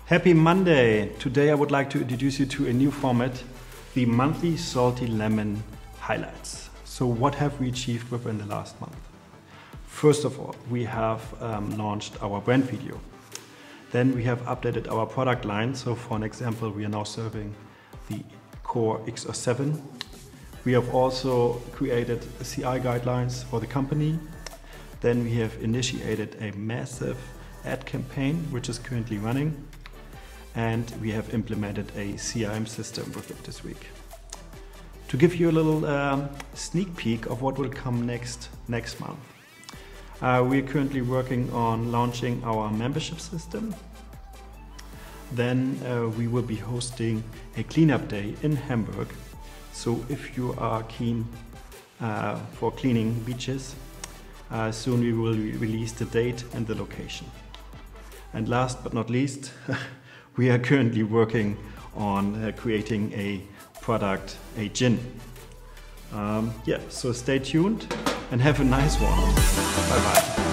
Happy Monday! Today I would like to introduce you to a new format, the monthly Salty Lemon highlights. So what have we achieved within the last month? First of all, we have launched our brand video. Then we have updated our product line. So for an example, we are now serving the Core XR7. We have also created CI guidelines for the company. Then we have initiated a massive ad campaign, which is currently running. And we have implemented a CRM system with it this week. To give you a little sneak peek of what will come next month. We are currently working on launching our membership system. Then we will be hosting a cleanup day in Hamburg. So if you are keen for cleaning beaches, soon we will release the date and the location. And last but not least, we are currently working on creating a product, a gin. So stay tuned and have a nice one. Bye bye.